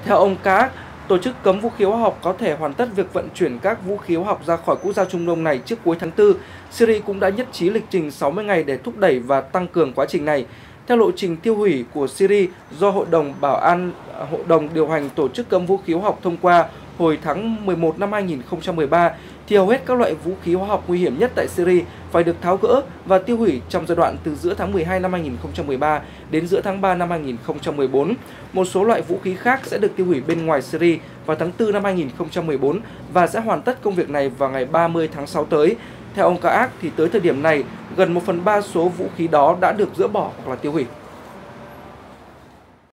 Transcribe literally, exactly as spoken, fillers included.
Theo ông Kaak, tổ chức cấm vũ khí hóa học có thể hoàn tất việc vận chuyển các vũ khí hóa học ra khỏi quốc gia Trung Đông này trước cuối tháng tư. Syria cũng đã nhất trí lịch trình sáu mươi ngày để thúc đẩy và tăng cường quá trình này. Theo lộ trình tiêu hủy của Syria do Hội đồng Bảo an, Hội đồng điều hành tổ chức cấm vũ khí hóa học thông qua hồi tháng mười một năm hai nghìn không trăm mười ba, thì hầu hết các loại vũ khí hóa học nguy hiểm nhất tại Syria phải được tháo gỡ và tiêu hủy trong giai đoạn từ giữa tháng mười hai năm hai nghìn không trăm mười ba đến giữa tháng ba năm hai nghìn không trăm mười bốn. Một số loại vũ khí khác sẽ được tiêu hủy bên ngoài Syria vào tháng tư năm hai nghìn không trăm mười bốn và sẽ hoàn tất công việc này vào ngày ba mươi tháng sáu tới. Theo ông Kaak thì tới thời điểm này, gần một phần ba số vũ khí đó đã được dỡ bỏ hoặc là tiêu hủy.